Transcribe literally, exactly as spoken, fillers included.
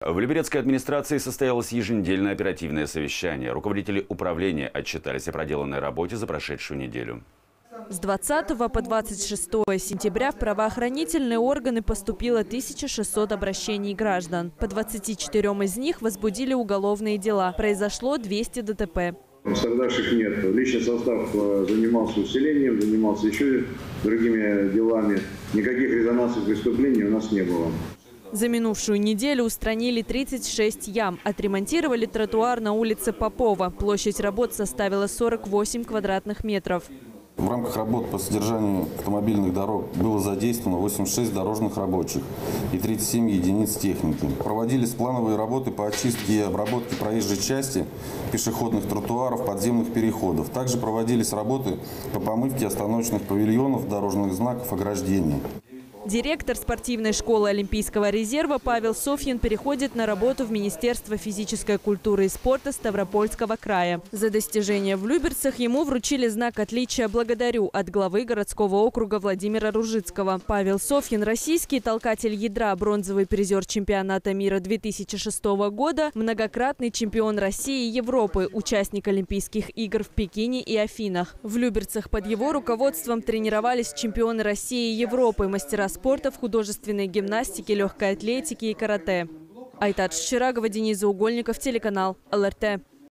В Люберецкой администрации состоялось еженедельное оперативное совещание. Руководители управления отчитались о проделанной работе за прошедшую неделю. С двадцатого по двадцать шестое сентября в правоохранительные органы поступило тысяча шестьсот обращений граждан. По двадцати четырем из них возбудили уголовные дела. Произошло двести ДТП. Пострадавших нет. Личный состав занимался усилением, занимался еще другими делами. Никаких резонансных преступлений у нас не было. За минувшую неделю устранили тридцать шесть ям, отремонтировали тротуар на улице Попова. Площадь работ составила сорок восемь квадратных метров. В рамках работ по содержанию автомобильных дорог было задействовано восемьдесят шесть дорожных рабочих и тридцать семь единиц техники. Проводились плановые работы по очистке и обработке проезжей части, пешеходных тротуаров, подземных переходов. Также проводились работы по помывке остановочных павильонов, дорожных знаков, ограждений. Директор спортивной школы Олимпийского резерва Павел Софьин переходит на работу в Министерство физической культуры и спорта Ставропольского края. За достижения в Люберцах ему вручили знак отличия «Благодарю» от главы городского округа Владимира Ружицкого. Павел Софьин – российский толкатель ядра, бронзовый призер чемпионата мира две тысячи шестого года, многократный чемпион России и Европы, участник Олимпийских игр в Пекине и Афинах. В Люберцах под его руководством тренировались чемпионы России и Европы, мастера спорта в художественной гимнастике, легкой атлетике и карате. Айтат Шчирагова, Денис Заугольников, телеканал эл эр тэ.